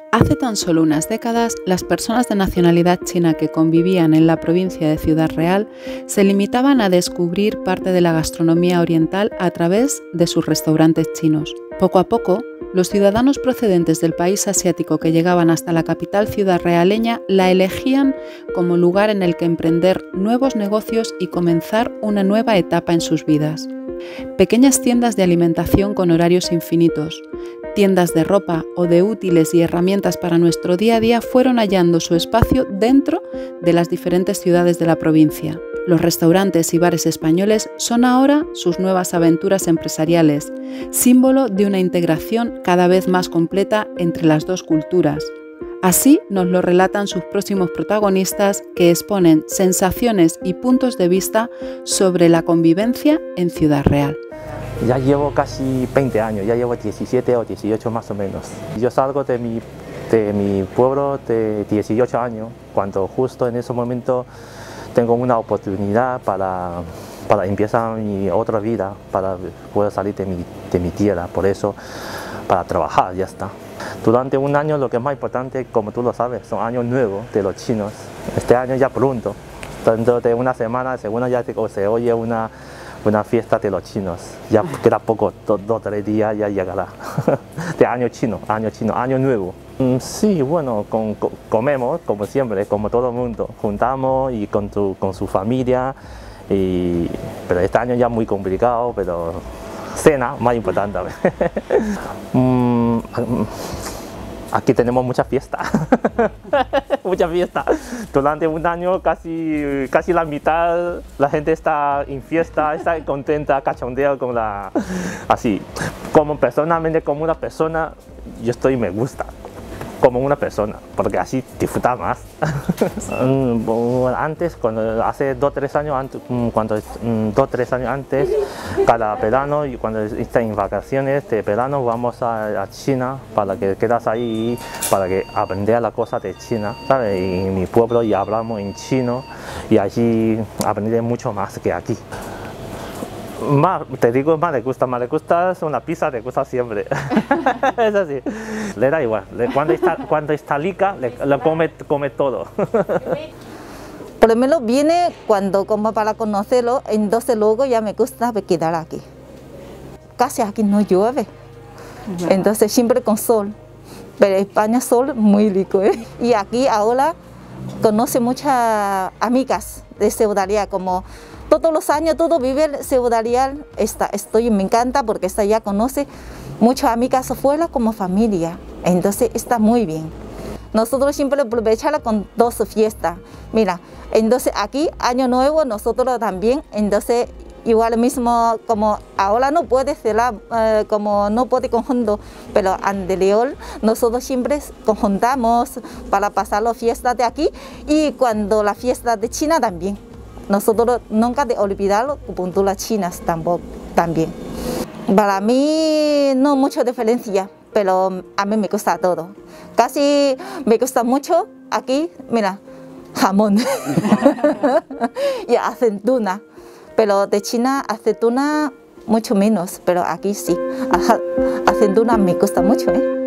Hace tan solo unas décadas, las personas de nacionalidad china que convivían en la provincia de Ciudad Real se limitaban a descubrir parte de la gastronomía oriental a través de sus restaurantes chinos. Poco a poco, los ciudadanos procedentes del país asiático que llegaban hasta la capital ciudad realeña la elegían como lugar en el que emprender nuevos negocios y comenzar una nueva etapa en sus vidas. Pequeñas tiendas de alimentación con horarios infinitos, tiendas de ropa o de útiles y herramientas para nuestro día a día fueron hallando su espacio dentro de las diferentes ciudades de la provincia. Los restaurantes y bares españoles son ahora sus nuevas aventuras empresariales, símbolo de una integración cada vez más completa entre las dos culturas. Así nos lo relatan sus próximos protagonistas que exponen sensaciones y puntos de vista sobre la convivencia en Ciudad Real. Ya llevo casi 20 años, ya llevo 17 o 18 más o menos. Yo salgo de mi pueblo de 18 años, cuando justo en ese momento tengo una oportunidad para empezar mi otra vida, para poder salir de mi tierra, por eso para trabajar, ya está. Durante un año lo que es más importante, como tú lo sabes, son años nuevos de los chinos. Este año ya pronto, dentro de una semana, segunda ya se oye una fiesta de los chinos. Ya queda poco, 2 o 3 días ya llegará. De año chino, año nuevo. Sí, bueno, comemos como siempre, como todo el mundo. Juntamos y con su familia. Pero este año ya muy complicado, pero cena más importante. Aquí tenemos mucha fiesta. Mucha fiesta. Durante un año casi la mitad la gente está en fiesta, está contenta, cachondeo con así. Personalmente, como una persona, me gusta. Como una persona, porque así disfruta más. Antes, hace 2 o 3 años antes, 2 o 3 años antes, cada verano, y cuando está en vacaciones de verano, vamos a China para que quedas ahí, para que aprender las cosas de China, ¿sabes? En mi pueblo y hablamos en chino y allí aprendí mucho más que aquí. Te digo, más le gusta es una pizza, le gusta siempre. Es así. Le da igual, cuando está lica, le come todo. Por lo menos viene como para conocerlo, entonces luego ya me gusta quedar aquí. Casi aquí no llueve, entonces siempre con sol. Pero en España sol muy rico, ¿eh? Y aquí ahora conoce muchas amigas de Ciudad Real, como todos los años, todo vive en Ciudad Real. Me encanta porque ya conoce muchas amigas afuera como familia, entonces está muy bien. Nosotros siempre aprovechamos con 2 fiestas. Mira, entonces aquí, Año Nuevo, nosotros también, entonces igual mismo, como ahora no puede cerrar, como no puede conjunto, pero anterior nosotros siempre conjuntamos para pasar las fiestas de aquí y cuando la fiesta de China también. Nosotros nunca de olvidar las culturas chinas también. Para mí no mucha diferencia, pero a mí me gusta todo. Casi me gusta mucho aquí, mira, jamón y aceituna. Pero de China aceituna mucho menos, pero aquí sí. Aceituna me gusta mucho, ¿eh?